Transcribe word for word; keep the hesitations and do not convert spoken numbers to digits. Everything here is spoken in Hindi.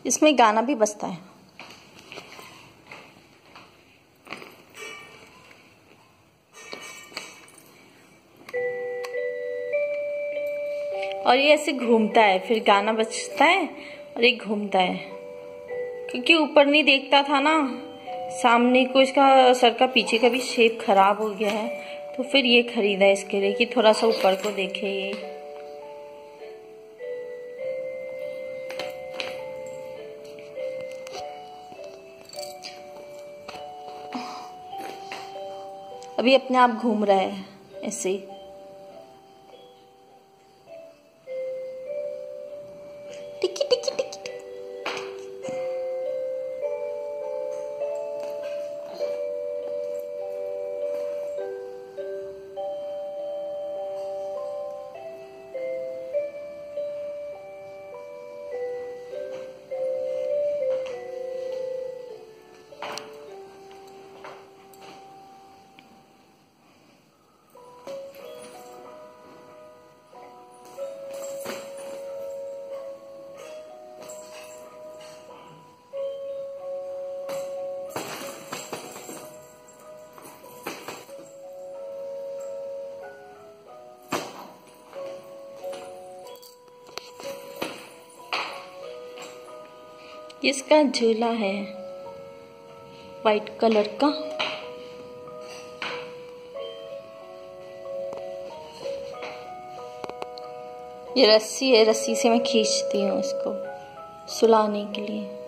इसमें गाना भी बजता है। और ये ऐसे घूमता है, फिर गाना बजता है और ये घूमता है। क्योंकि ऊपर नहीं देखता था ना, सामने को इसका सर का पीछे का भी शेप खराब हो गया है, तो फिर ये खरीदा इसके लिए कि थोड़ा सा ऊपर को देखे ये। अभी अपने आप घूम रहा है ऐसे ही। टिकी टिकी टिकी टिकी। इसका झूला है वाइट कलर का। ये रस्सी है, रस्सी से मैं खींचती हूँ इसको सुलाने के लिए।